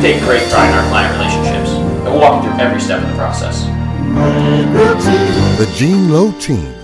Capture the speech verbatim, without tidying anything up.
take great pride in our client relationships, and we'll walk you through every step of the process. The Lowe Team.